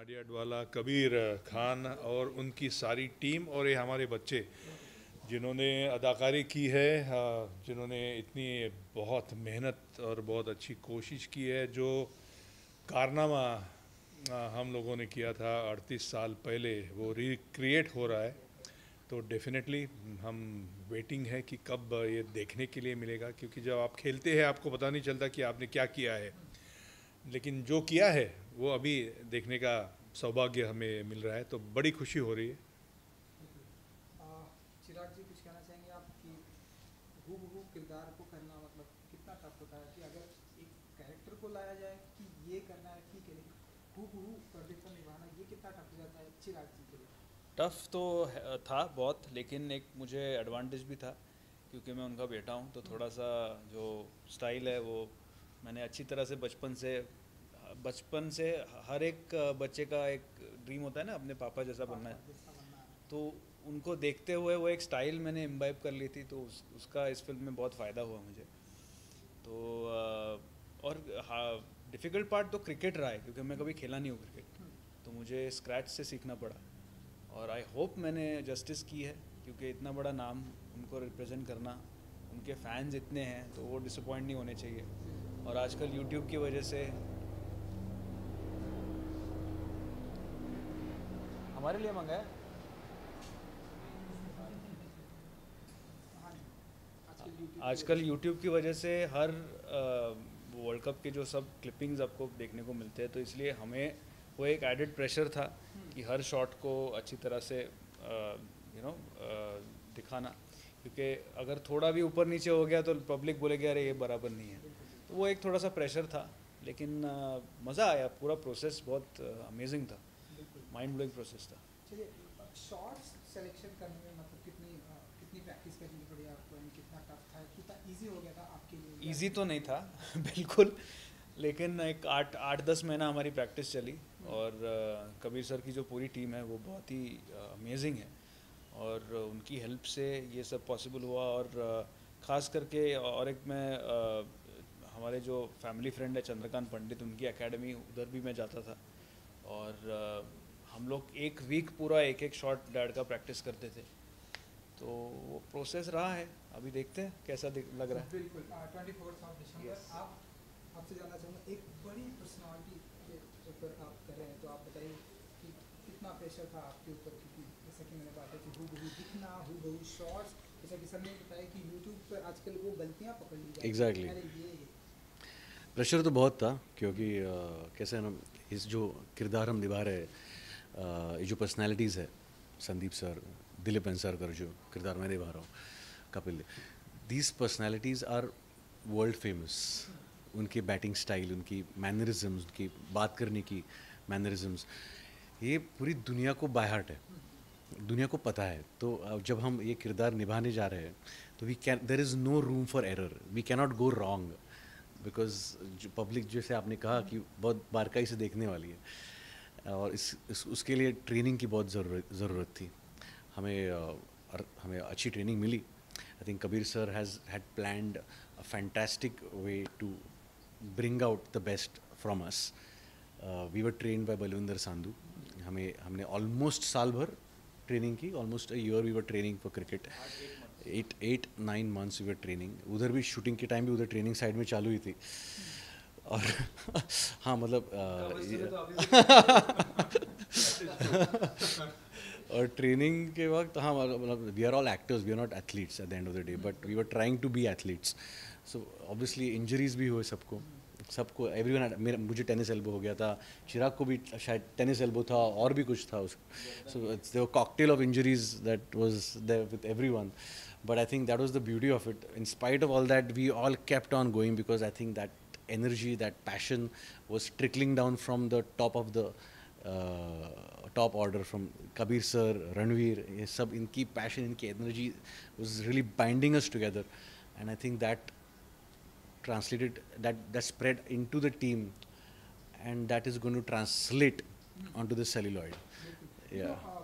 Nadia Adwala, Kabir Khan और उनकी सारी टीम और ये हमारे बच्चे जिन्होंने अदाकारी की है, जिन्होंने इतनी बहुत मेहनत और बहुत अच्छी कोशिश की है। जो कारनामा हम लोगों ने किया था 38 साल पहले, वो रिक्रिएट हो रहा है। तो डेफिनेटली हम वेटिंग है कि कब ये देखने के लिए मिलेगा, क्योंकि जब आप खेलते हैं आपको पता नहीं चलता कि आपने क्या किया है, लेकिन जो किया है वो अभी देखने का सौभाग्य हमें मिल रहा है, तो बड़ी खुशी हो रही है। चिराग जी, कुछ कहना चाहेंगे आप कि हूबहू किरदार को करना मतलब कितना टफ होता है कि अगर एक कैरेक्टर को लाया जाए कि ये करना है ठीक है, लेकिन हूबहू पर्दे पर निभाना ये कितना टफ हो जाता है चिराग जी के लिए? टफ़ तो था बहुत, लेकिन एक मुझे एडवांटेज भी था क्योंकि मैं उनका बेटा हूँ, तो थोड़ा सा जो स्टाइल है वो मैंने अच्छी तरह से बचपन से हर एक बच्चे का एक ड्रीम होता है ना अपने पापा जैसा बनना है। जैसा बनना है। तो उनको देखते हुए वो एक स्टाइल मैंने इम्बाइब कर ली थी, तो उसका इस फिल्म में बहुत फ़ायदा हुआ मुझे। तो और हाँ, डिफ़िकल्ट पार्ट तो क्रिकेट रहा है क्योंकि मैं कभी खेला नहीं हूँ क्रिकेट, तो मुझे स्क्रैच से सीखना पड़ा। और आई होप मैंने जस्टिस की है क्योंकि इतना बड़ा नाम उनको रिप्रेजेंट करना, उनके फैंस इतने हैं तो वो डिसअपॉइंट नहीं होने चाहिए। और आजकल यूट्यूब की वजह से हमारे लिए मंगाया हाँ, आजकल यूट्यूब आजकल यूट्यूब की वजह से हर वर्ल्ड कप के जो सब क्लिपिंग्स आपको देखने को मिलते हैं, तो इसलिए हमें वो एक एडेड प्रेशर था कि हर शॉट को अच्छी तरह से दिखाना, क्योंकि अगर थोड़ा भी ऊपर नीचे हो गया तो पब्लिक बोलेगी अरे ये बराबर नहीं है। तो वो एक थोड़ा सा प्रेशर था, लेकिन मज़ा आया। पूरा प्रोसेस बहुत अमेजिंग था, माइंड ब्लोइंग प्रोसेस था। चलिए, शॉर्ट्स सिलेक्शन करने में मतलब कितनी प्रैक्टिस करनी पड़ी आपको, यानी कितना टफ था, कितना इजी हो गया था आपके लिए? इजी तो नहीं था बिल्कुल, लेकिन एक 8-10 महीना हमारी प्रैक्टिस चली। और कबीर सर की जो पूरी टीम है वो बहुत ही अमेजिंग है, और उनकी हेल्प से ये सब पॉसिबल हुआ। और ख़ास करके और एक मैं हमारे जो फैमिली फ्रेंड है चंद्रकांत पंडित, उनकी एकेडमी, उधर भी मैं जाता था। और हम लोग एक वीक पूरा एक एक शॉट डैड का प्रैक्टिस करते थे। तो वो प्रोसेस रहा है, अभी देखते हैं कैसा लग रहा है। बिल्कुल। 24 दिसंबर आपसे जानना चाहूँगा, एक बड़ी पर्सनालिटी के ऊपर आप कर रहे हैं, तो आप बताइए कि कितना प्रेशर था आपके ऊपर, क्योंकि जैसा कि मैंने बात की हूबहू दिखना, हूबहू शॉर्ट्स, जैसा कि सर ने बताया कि यूट्यूब पर आजकल वो गलतियाँ पकड़ ली जाती हैं। एग्जैक्टली अरे ये प्रेशर तो बहुत था क्योंकि कैसे है ना, इस जो किरदार हम निभा रहे हैं, ये जो पर्सनालिटीज़ है, संदीप सर, दिलीप एनसारकर जो किरदार मैं निभा रहा हूँ, Kapil, these personalities are world famous. उनके बैटिंग स्टाइल, उनकी मैनरिज्म्स, उनकी बात करने की मैनरिज्म्स, ये पूरी दुनिया को बाय हार्ट है, दुनिया को पता है। तो जब हम ये किरदार निभाने जा रहे हैं तो there is no room for error, we cannot go wrong, because जो पब्लिक, जैसे आपने कहा कि बहुत बारकाई से देखने वाली है, और उसके लिए ट्रेनिंग की बहुत ज़रूरत थी हमें, और हमें अच्छी ट्रेनिंग मिली। I think Kabir sir has had planned a fantastic way to bring out the best from us. We were trained by Balwinder Sandhu. हमने ऑलमोस्ट साल भर ट्रेनिंग की, almost a year we were training for cricket. 8-9 months we were training. उधर भी shooting के time भी उधर training side में चालू ही थी। और हाँ मतलब और ट्रेनिंग के वक्त, हाँ मतलब we are all actors, we are not athletes at the end of the day, but we were trying to be athletes. So obviously injuries भी हुए सबको एवरीवन। मुझे टेनिस एल्बो हो गया था, चिराग को भी शायद टेनिस एल्बो था, और भी कुछ था उसको। So it's the cocktail of injuries that was there with everyone, but I think that was the beauty of it. In spite of all that, we all kept on going because I think that energy, that passion was trickling down from the top of the top order, from Kabir sir, Ranveer, ये सब इनकी passion, इनकी energy was really binding us together, and I think that translated, that spread into the team, and that is going to translate onto the celluloid. You Yeah. know,